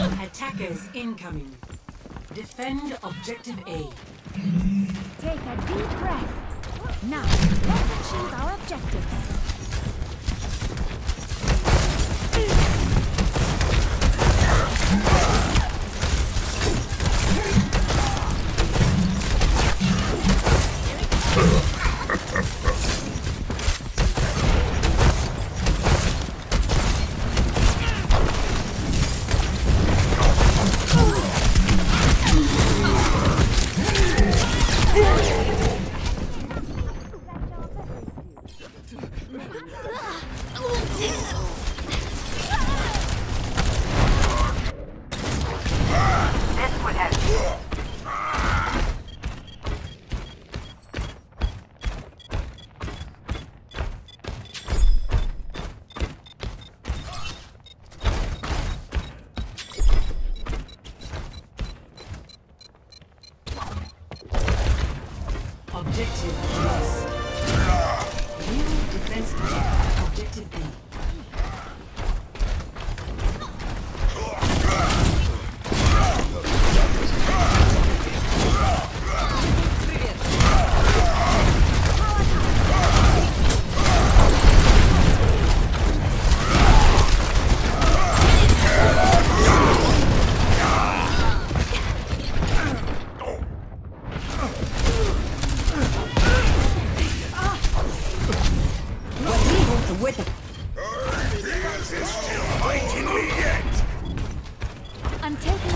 Attackers incoming. Defend objective A. Take a deep breath. Now, let's achieve our objectives. Objective loss. New defense objective B. I'm taking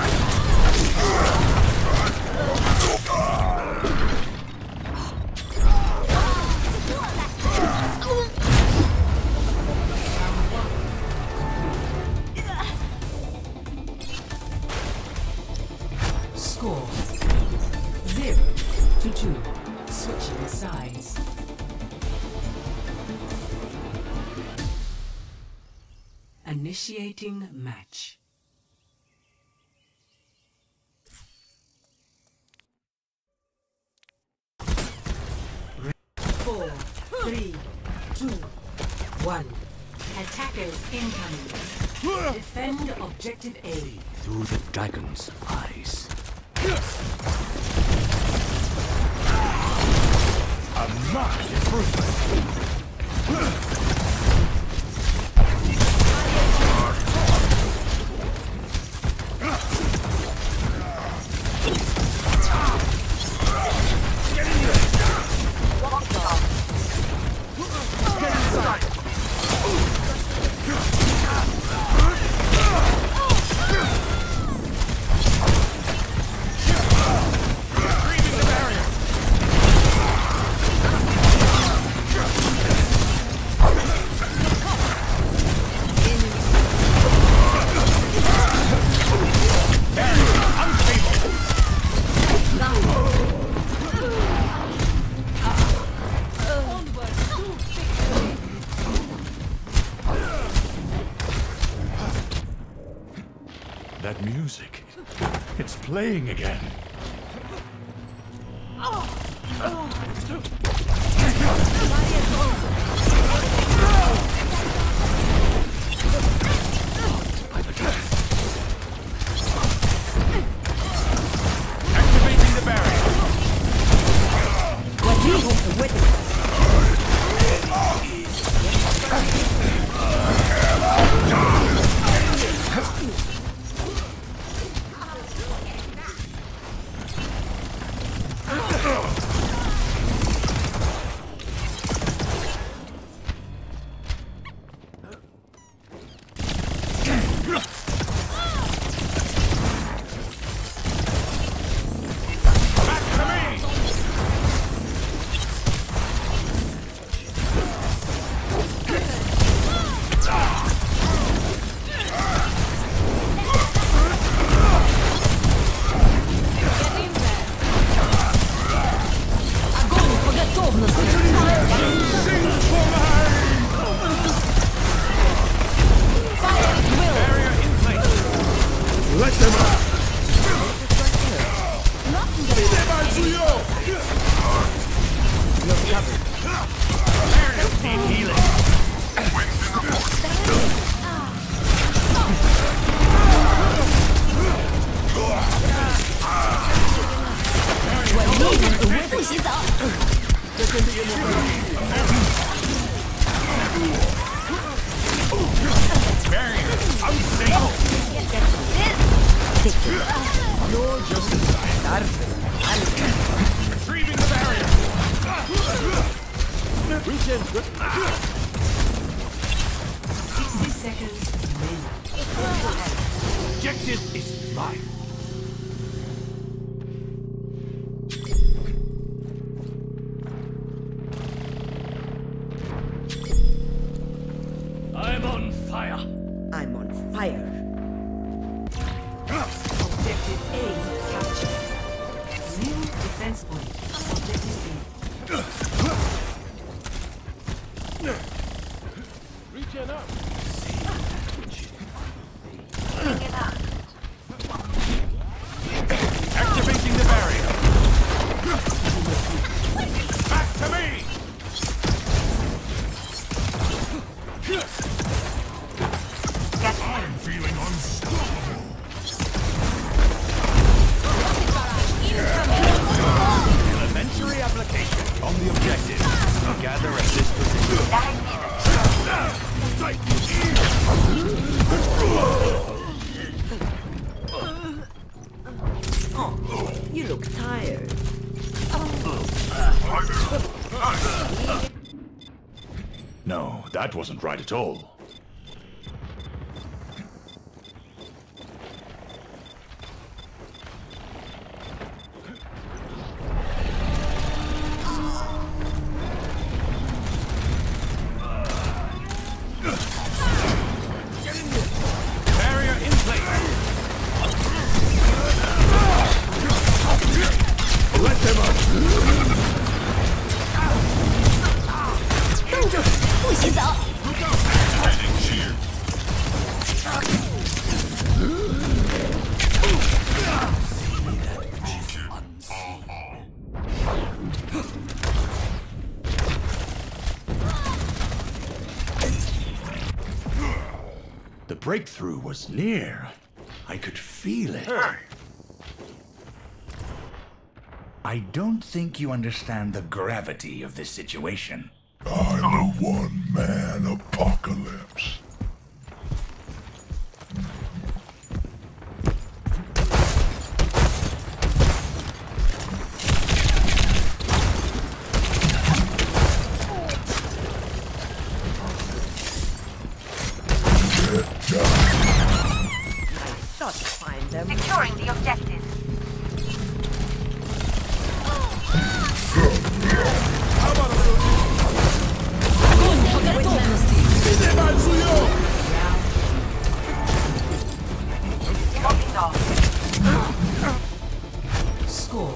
Score 0-2. Switching sides. Initiating match. Four, 3, 2, 1. Attackers incoming. Defend objective A. Through the dragon's eyes. A marked improvement. That music, it's playing again. Activating the barrier. what you hope to witness. Let them out! Need healing. You're just inside. Retrieving the barrier. Reach in. 60 seconds remaining. Objective is mine. I'm on fire. I'm on fire. Objective A captured. New defense point. Objective B. Reaching up. Activating the barrier. Back to me. I'm feeling unstoppable. Elementary application on the objective. Gather at this position. Oh, you look tired. No, that wasn't right at all. Barrier in place. Let them up. Heading shield. The breakthrough was near. I could feel it. I don't think you understand the gravity of this situation. I'm a one-man apocalypse. Thought to find them. Securing the objective. Locking off. Score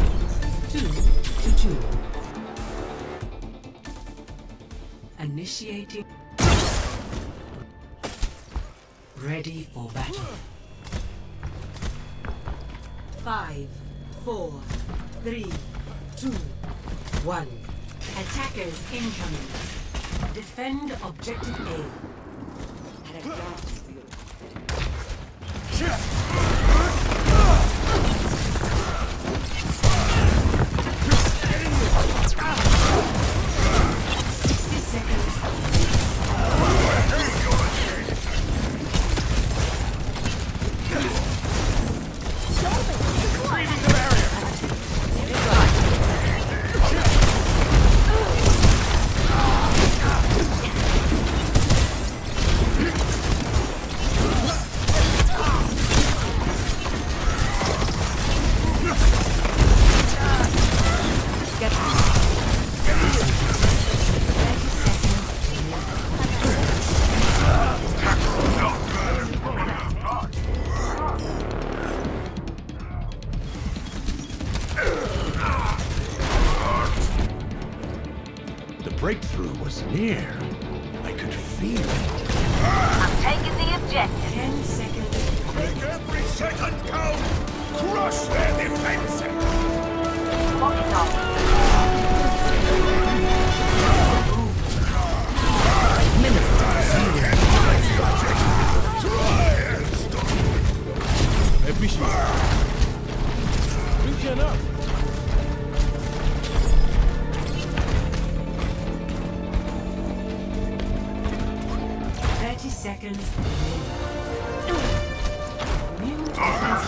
2-2. Initiating. Ready for battle. 5, 4, 3, 2, 1. Attackers incoming. Defend objective A. Had a gas for you. The breakthrough was near. I could feel it. I'm taking the objective. 10 seconds. Make every second count! Crush their defenses! Locking off. Reaching up. Seconds. New defense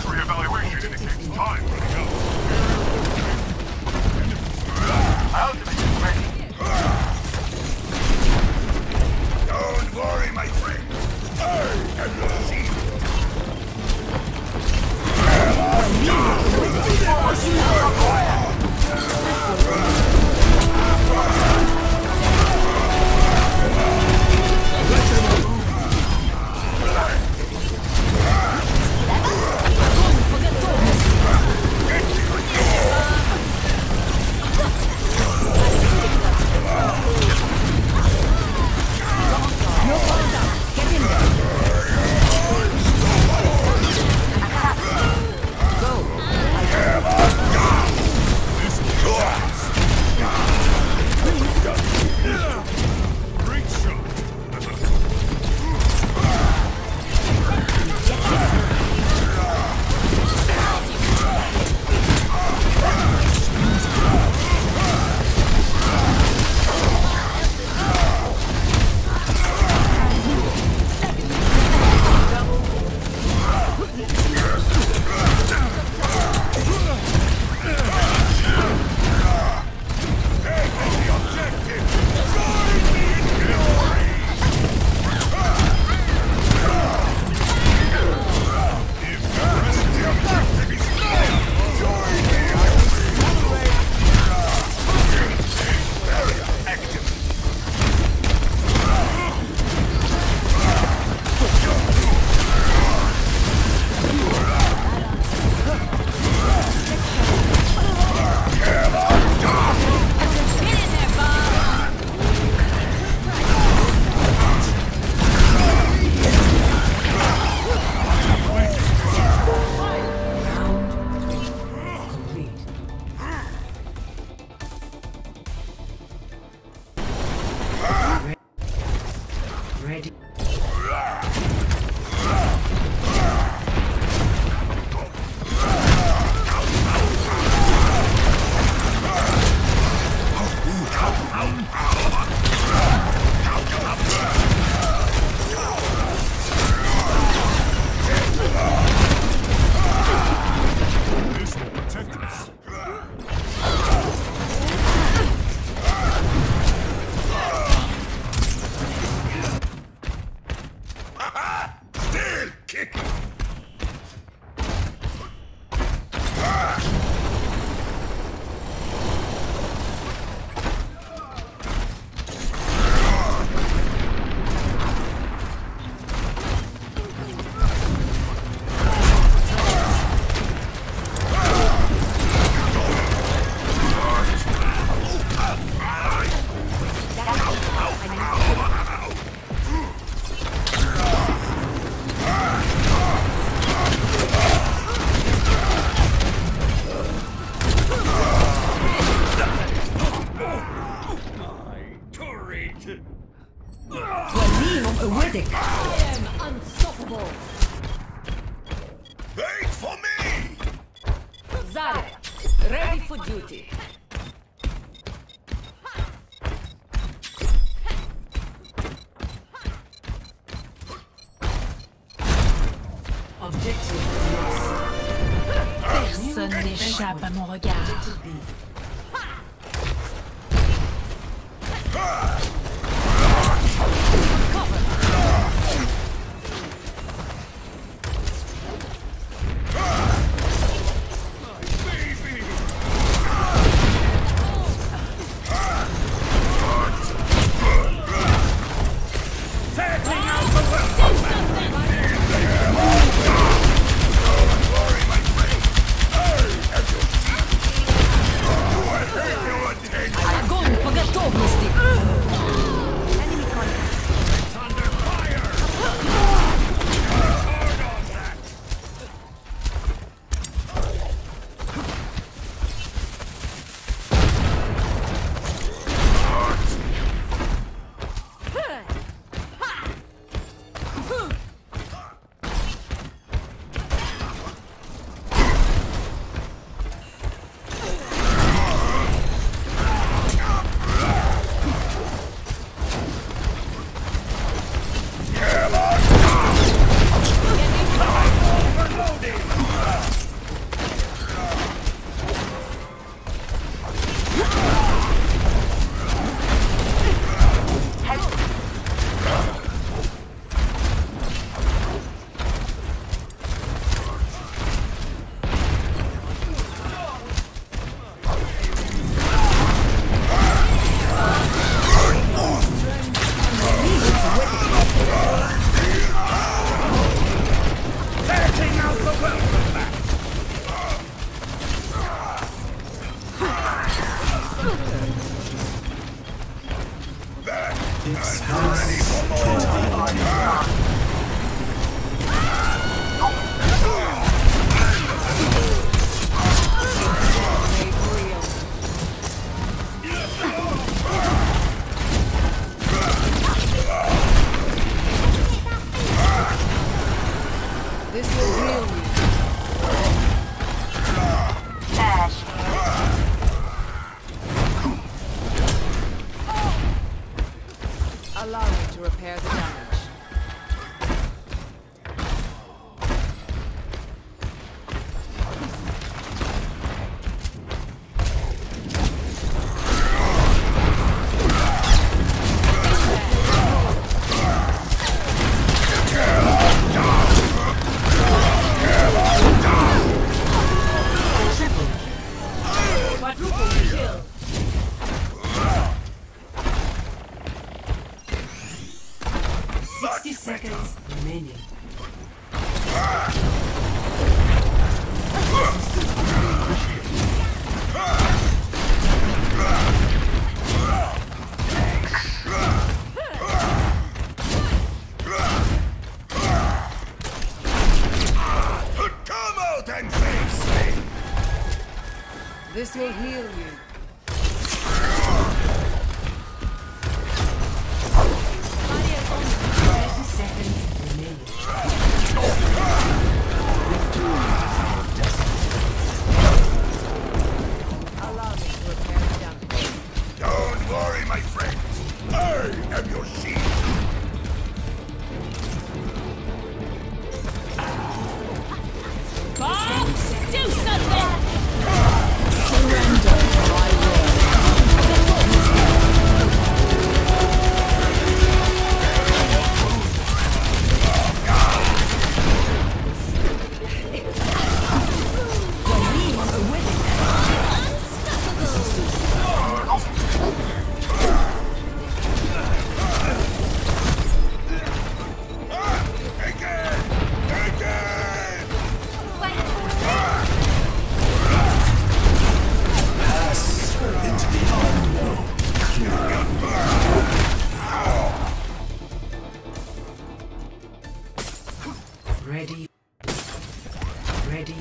Zarya, ready for duty. Objective lost. Personne n'échappe à mon regard. Objective B. Огонь по готовности! Enemy contact. It's under fire! This will heal you. Ash. Allow me to repair the damage. Quadruple kill. 60 seconds remaining. Come out and face me! This will heal you. 30 seconds remaining. Allow me to repair the damage. Don't worry, my friends. I am your shield. Bob, do something! Surrender or I will. Ready. Ready.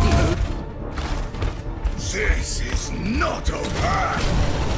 This is not over!